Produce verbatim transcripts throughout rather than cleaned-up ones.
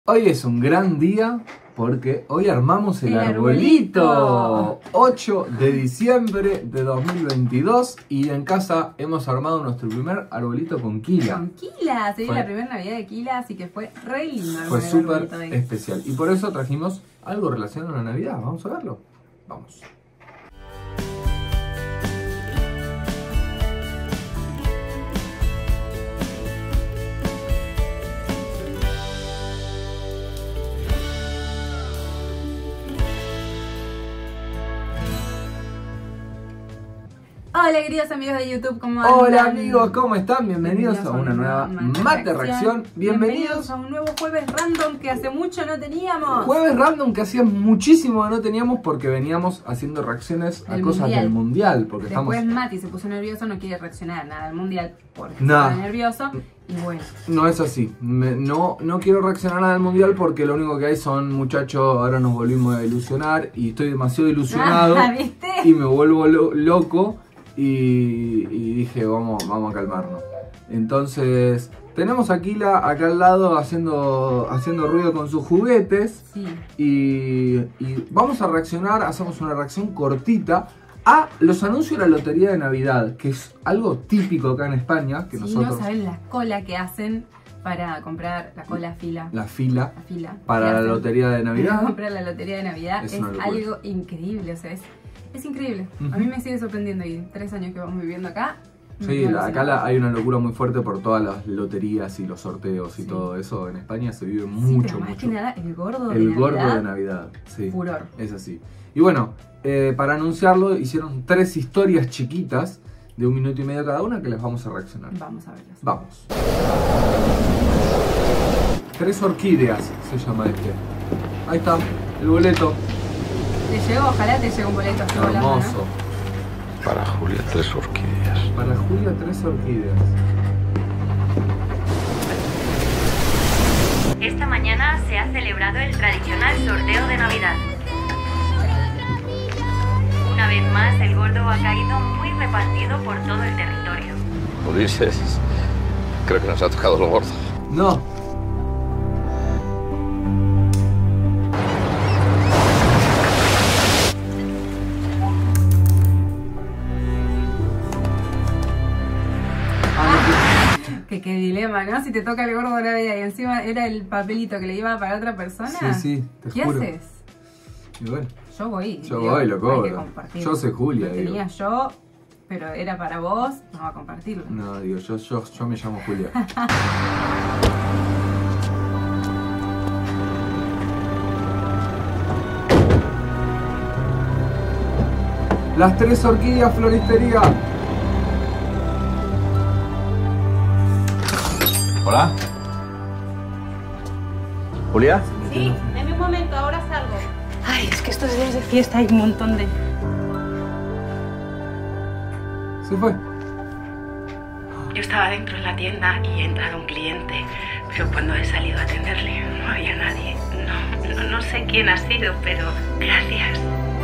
Hoy es un gran día porque hoy armamos el, el arbolito. arbolito ocho de diciembre de dos mil veintidós y en casa hemos armado nuestro primer arbolito con Kila. Con Kila, sí, fue, la primera Navidad de Kila, así que fue re lindo. Fue súper especial y por eso trajimos algo relacionado a la Navidad. Vamos a verlo. Vamos. Hola queridos amigos de YouTube, ¿cómo andan? Hola amigos, ¿cómo están? Bienvenidos, Bienvenidos a una nueva Mate, Mate Reacción. Bienvenidos. Bienvenidos a un nuevo jueves random que hace mucho no teníamos. Jueves random que hacía muchísimo que no teníamos porque veníamos haciendo reacciones a el cosas mundial. del mundial. Porque Después estamos... Mati se puso nervioso, no quiere reaccionar a nada del mundial porque nah. está nervioso. Y bueno. No es así, me, no, no quiero reaccionar a nada del mundial porque lo único que hay son muchachos, ahora nos volvimos a ilusionar y estoy demasiado ilusionado ¿Viste? Y me vuelvo lo, loco. Y, y dije, vamos, vamos a calmarnos. Entonces, tenemos a Kila acá al lado haciendo, haciendo ruido con sus juguetes. Sí. Y, y vamos a reaccionar, hacemos una reacción cortita a los anuncios de la Lotería de Navidad, que es algo típico acá en España. Que sí, nosotros... no saben la cola que hacen para comprar la cola fila. La fila. La fila. Para la Lotería de Navidad. Para comprar la Lotería de Navidad es, es algo increíble, o sea, es... Es increíble, uh-huh. A mí me sigue sorprendiendo y tres años que vamos viviendo acá. Sí, la, acá la, hay una locura muy fuerte por todas las loterías y los sorteos y sí. Todo eso. En España se vive mucho, sí, pero más mucho. que nada, el gordo de el Navidad. El gordo de Navidad, sí. Furor. Es así. Y bueno, eh, para anunciarlo hicieron tres historias chiquitas de un minuto y medio cada una que les vamos a reaccionar. Vamos a verlas. Vamos. Tres orquídeas se llama este. Ahí está, el boleto. Te llegó, ojalá te llegue un boleto. Hermoso. ¿No? Para Julia, tres orquídeas. Para Julia, tres orquídeas. Esta mañana se ha celebrado el tradicional sorteo de Navidad. Una vez más, el gordo ha caído muy repartido por todo el territorio. Ulises, creo que nos ha tocado lo gordo. No. Que qué dilema, ¿no? Si te toca el gordo de Navidad y encima era el papelito que le iba para otra persona. Sí, sí, te ¿Qué juro. haces? Y bueno, yo voy. Yo digo, voy, lo cobro. Hay que compartirlo. Yo sé Julia, Lo digo. tenía yo, pero era para vos, no va a compartirlo. No, digo, yo, yo, yo me llamo Julia. Las tres orquídeas floristería. Hola. ¿Julia? Sí, en un momento, ahora salgo. Ay, es que estos días de fiesta hay un montón de... Se fue. Yo estaba dentro en la tienda y ha entrado un cliente, pero cuando he salido a atenderle no había nadie. No, no, no sé quién ha sido, pero gracias.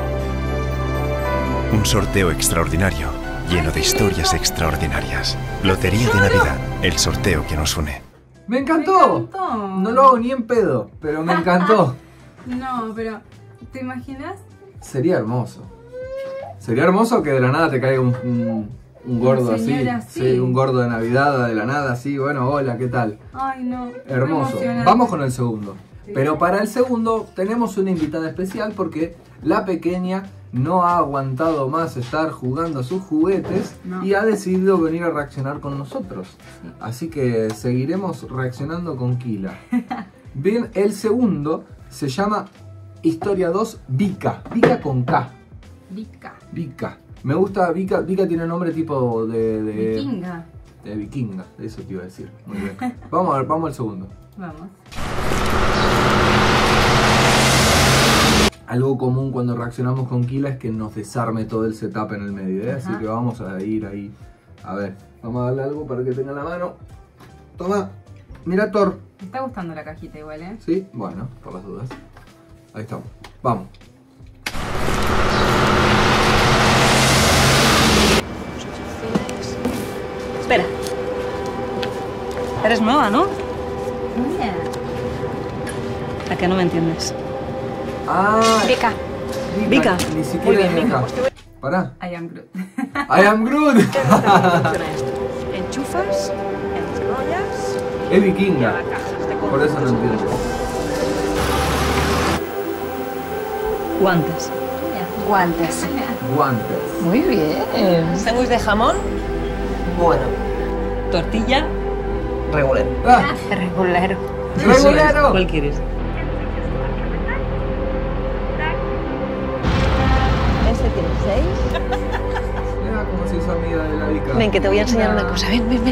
Un sorteo extraordinario, lleno de historias extraordinarias. Lotería de Navidad, el sorteo que nos une. ¡Me encantó! Me encantó. No lo hago ni en pedo, pero me encantó. No, pero ¿te imaginas? Sería hermoso. Sería hermoso que de la nada te caiga un, un, un gordo así. así. Sí, un gordo de Navidad de la nada así. Bueno, hola, ¿qué tal? Ay, no. Hermoso. Vamos con el segundo. Sí. Pero para el segundo tenemos una invitada especial porque la pequeña no ha aguantado más estar jugando a sus juguetes no. Y ha decidido venir a reaccionar con nosotros. Sí. Así que seguiremos reaccionando con Kila. Bien, el segundo se llama Historia dos Vika. Vika con K. Vika. Vika. Me gusta, Vika, Vika tiene nombre tipo de, de... Vikinga. De vikinga, eso te iba a decir. Muy bien. Vamos a ver, vamos al segundo. Vamos. Algo común cuando reaccionamos con Kila es que nos desarme todo el setup en el medio, ¿eh? Así que vamos a ir ahí. A ver, vamos a darle algo para que tenga la mano. Toma, mira Thor. Me está gustando la cajita igual, ¿eh? Sí, bueno, por las dudas. Ahí estamos, vamos. Espera. Eres nueva, ¿no? Mira. ¿A qué no me entiendes? Ah, Vika. Vika. Ni siquiera Muy bien, Vika. Pará. I am Groot. I am Groot. Enchufas, enrollas. Es vikinga. Por eso no entiendo. Guantes. Guantes. Guantes. Muy bien. ¿Sándwich de jamón? Bueno. Tortilla. Regular. Ah, Regulero. regulero. ¿Cuál quieres? Este tiene seis. Mira cómo se hizo amiga de la Vika. Ven, que te voy a enseñar una cosa. Ven, ven, ven.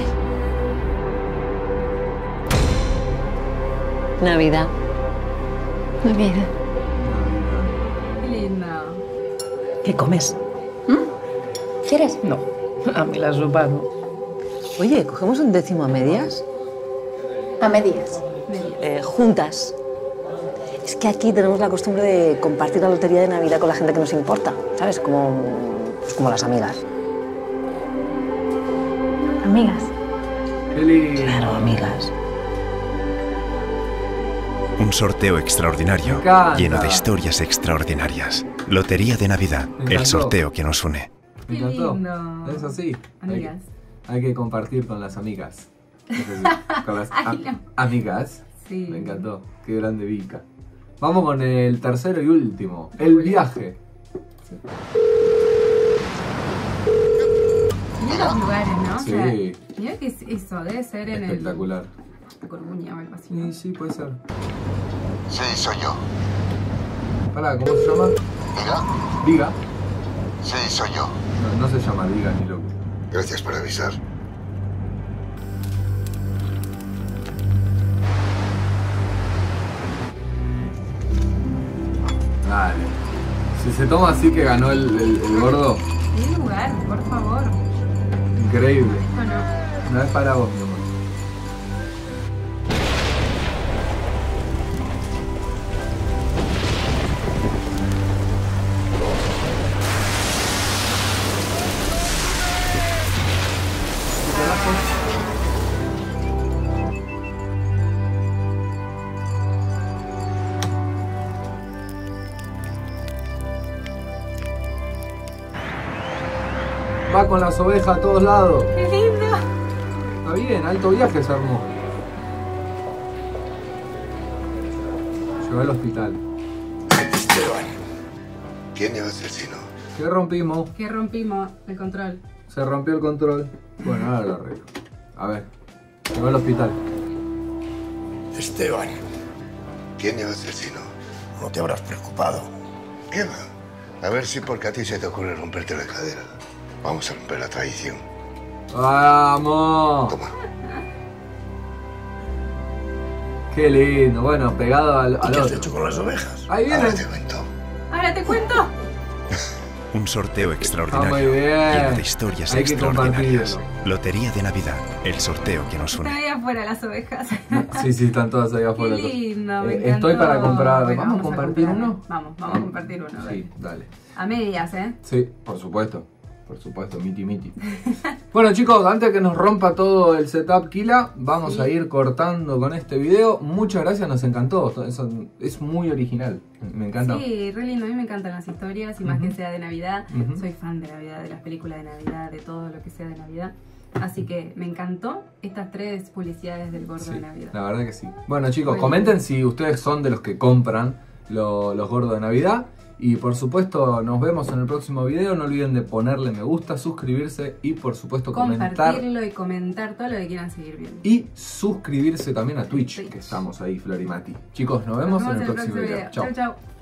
Navidad. Navidad. Qué lindo. ¿Qué comes? ¿Quieres? No. A mí la sopa no. Oye, ¿cogemos un décimo a medias? A medias. Eh, juntas. Es que aquí tenemos la costumbre de compartir la lotería de Navidad con la gente que nos importa, ¿sabes? Como, pues como las amigas. Amigas. Qué lindo. Claro, amigas. Un sorteo extraordinario, Me encanta. lleno de historias extraordinarias. Lotería de Navidad, Me el encantó. sorteo que nos une. Me Qué encantó. lindo. Es así. Amigas. Hay, hay que compartir con las amigas. Es decir, con las Ay, a- no. amigas. Sí. Me encantó. Qué grande Vika. Vamos con el tercero y último. El viaje. Mira los lugares, ¿no? O Sí. sea, mira que es eso, debe ser en Espectacular. el Corbuña o algo así. Sí, ¿no? sí, puede ser. Sí, soy yo. Pará, ¿cómo se llama? ¿Diga? Viga. Sí, soy yo. No, no se llama Viga ni loco. Gracias por avisar. Dale. Si se toma así que ganó el, el- el gordo, ¿Qué lugar? Por favor. increíble. Bueno, No es para vos, mi amor. Va con las ovejas a todos lados. qué lindo. Está bien, alto viaje se armó. Llegó al hospital. Esteban. ¿Quién es el asesino? ¿Qué rompimos? Que rompimos el control. Se rompió el control. Bueno, ahora lo arreglo. A ver. Llegó al hospital. Esteban. ¿Quién es el asesino? No te habrás preocupado. ¿Qué va? A ver si porque a ti se te ocurre romperte la cadera. Vamos a romper la tradición. ¡Vamos! Toma. Qué lindo. Bueno, pegado al, al ¿Qué has otro. hecho con las ovejas? Ahí viene. Ahora te cuento. Ahora te cuento. Un sorteo Está extraordinario, muy bien. lleno de historias Hay que extraordinarias. compartirlo. Lotería de Navidad, el sorteo que nos Están une. ahí afuera las ovejas. Sí, sí, están todas ahí afuera. Qué lindo, me Eh, encantó. Estoy para comprar. Bueno, ¿Vamos a compartir comprarlo. uno? Vamos, vamos a compartir uno. Sí, dale. dale. A medias, ¿eh? Sí, por supuesto. Por supuesto, miti miti. Bueno chicos, antes que nos rompa todo el setup Kila, vamos Sí. a ir cortando con este video. Muchas gracias, nos encantó. Eso es muy original. Me encanta. Sí, re lindo. A mí me encantan las historias y más Ujú. que sea de Navidad. Ujú. Soy fan de Navidad, de las películas de Navidad, de todo lo que sea de Navidad. Así que me encantó estas tres publicidades del gordo Sí, de Navidad. la verdad que sí. Bueno chicos, Bueno. comenten si ustedes son de los que compran lo- los gordos de Navidad. Y por supuesto nos vemos en el próximo video. No olviden de ponerle me gusta, suscribirse y por supuesto comentar. Compartirlo y comentar todo lo que quieran seguir viendo. Y suscribirse también a Twitch, Twitch. que estamos ahí, Florimati. Chicos, nos vemos, en el próximo video. Chao. Chau, chau.